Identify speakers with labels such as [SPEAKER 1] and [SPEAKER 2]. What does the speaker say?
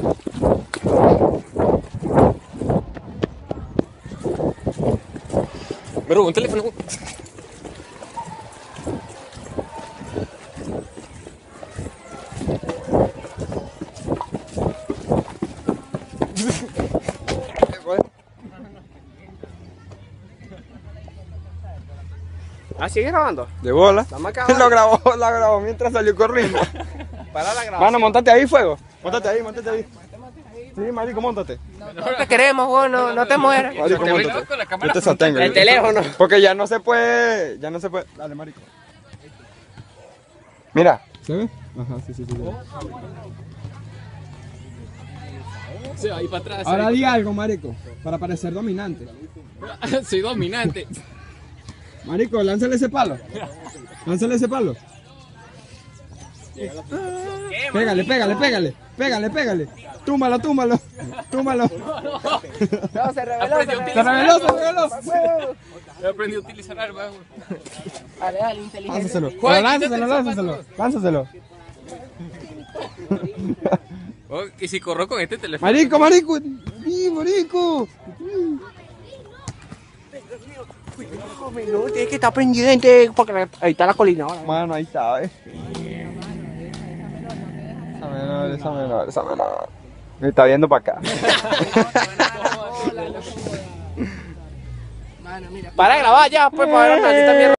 [SPEAKER 1] Me robó un teléfono.
[SPEAKER 2] Ah, ¿sigue grabando?
[SPEAKER 3] De bola.
[SPEAKER 2] Estamos acabando.
[SPEAKER 3] Lo grabó mientras salió corriendo.
[SPEAKER 2] Para la grabación.
[SPEAKER 3] Mano, montate ahí, fuego. Montate ahí, montate ahí. Sí, marico, montate.
[SPEAKER 2] No te queremos, vos, no te mueras.
[SPEAKER 3] Marico, montate. Yo te sostengo.
[SPEAKER 2] El teléfono.
[SPEAKER 3] Porque ya no se puede, Dale, marico. Mira. ¿Se ve? Ajá, sí.
[SPEAKER 1] Se va ahí para atrás.
[SPEAKER 3] Ahora di algo, marico, para parecer dominante.
[SPEAKER 1] Soy dominante.
[SPEAKER 3] Marico, lánzale ese palo. Lánzale ese palo. Pégale. Túmalo.
[SPEAKER 2] No, se reveló.
[SPEAKER 1] He aprendido a utilizar armas.
[SPEAKER 2] Dale, inteligente.
[SPEAKER 3] Lánzaselo.
[SPEAKER 1] Oh, ¿y si corro con este teléfono?
[SPEAKER 3] Marico. Marico.
[SPEAKER 2] No, tienes que estar pendiente porque ahí está la colina ahora.
[SPEAKER 3] Mano, ahí está, Esa menor. Me está viendo para acá.
[SPEAKER 2] Para grabar ya, pues, para ver también.